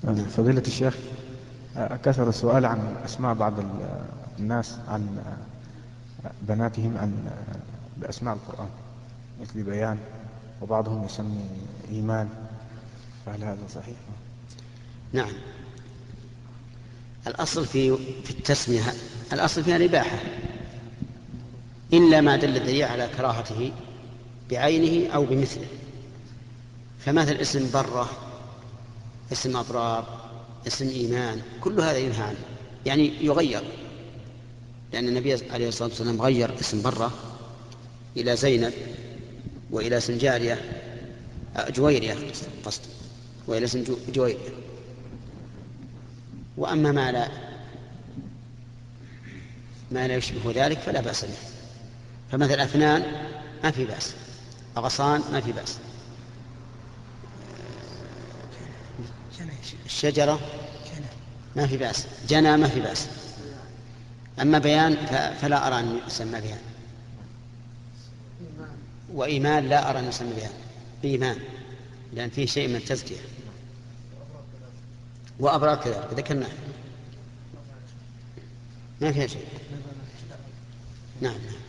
فضيلة الشيخ، كثر السؤال عن أسماء بعض الناس عن بناتهم بأسماء القرآن، مثل بيان، وبعضهم يسمي إيمان، فهل هذا صحيح؟ نعم، الأصل في التسمية، الأصل فيها الإباحة، إلا ما دل الدليل على كراهته بعينه أو بمثله. فمثل اسم برة، اسم أبرار، اسم إيمان، كل هذا ينهى عنه، يعني يغير، لأن النبي عليه الصلاة والسلام غير اسم برة إلى زينب، وإلى اسم جارية جويرية قصد، وإلى اسم جويرية. وأما ما لا يشبه ذلك فلا بأس به. فمثل أفنان ما في بأس، أغصان ما في بأس، الشجرة ما في بأس، جنى ما في بأس. أما بيان فلا أرى أن يسمى بيان، وإيمان لا أرى أن يسمى بيان، إيمان لأن فيه شيء من التزكية. وأبرار كذلك ذكرناه ما فيها شيء. نعم.